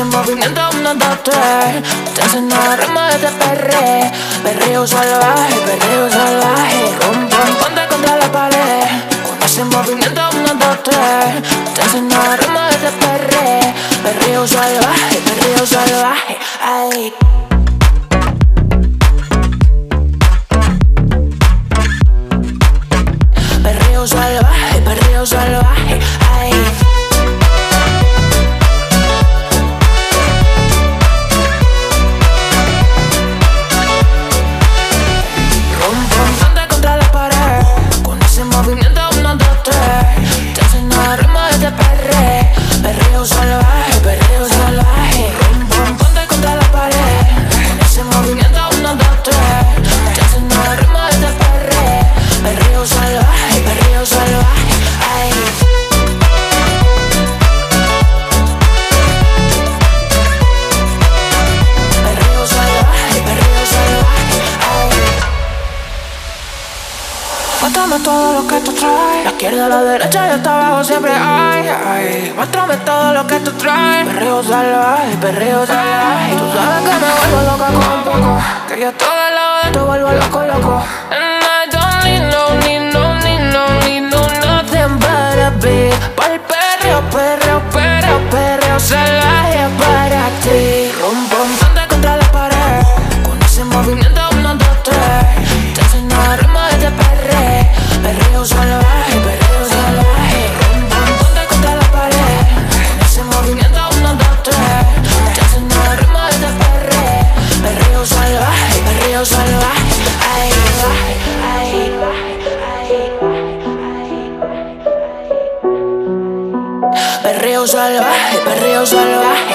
ese movimiento, 1, 2, 3. Te enseño el ritmo de este perreo salvaje, rum, pum, ponte contra la pared. Con ese movimiento, 1, 2, 3. Te enseño el ritmo de este perreo salvaje, ay. Perreo salvaje, ay. Ponte contra la pared. Con ese movimiento, 1, 2, 3. Te enseño el ritmo de este perreo salvaje, ponte contra la pared. Con ese movimiento, 1, 2, 3. Te enseño el ritmo de este perreo salvaje, ay. Perreo salvaje, ay. Muéstrame todo lo que tú traes. La izquierda, la derecha y hasta abajo siempre hay, ay. Muéstrame todo lo que tú traes. Perreo salvaje. Tú sabes que me vuelvo loca con poco. Que yo todo el lado de te vuelvo loco. And I don't need nothing but a beat. Pa'l perreo salvaje para ti. Rum, pum, ponte contra la pared. Con ese movimiento, 1, 2, 3. Te enseño el ritmo de este perreo salvaje, rum, pum, ponte contra la pared. Con ese movimiento, 1, 2, 3. Te enseño el ritmo de este perreo salvaje, ay. Perreo salvaje,